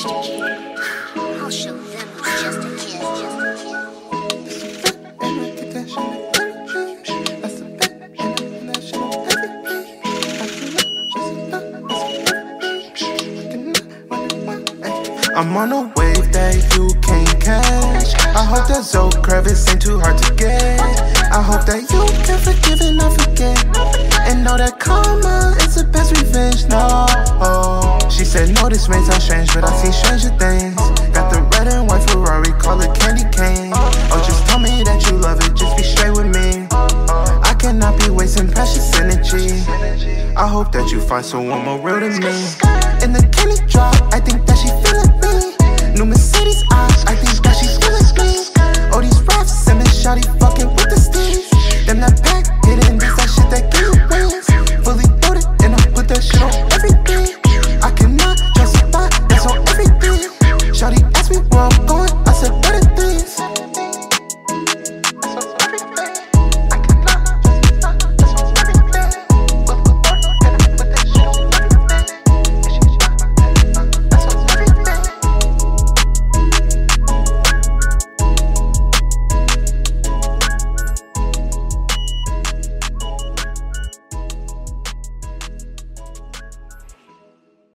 I'll show them who's just a kid. I'm on a wave that you can't catch. I hope that Zoe Kravitz ain't too hard to get. I hope that you can forgive and not forget, and know that karma is the best revenge. No, she said no, this may sound strange, but I see stranger things. Got the red and white Ferrari, call it candy cane. Oh, just tell me that you love it, just be straight with me. I cannot be wasting precious energy. I hope that you find someone more real than me. In the candy drop, I think that she feeling me. New Mercedes, I think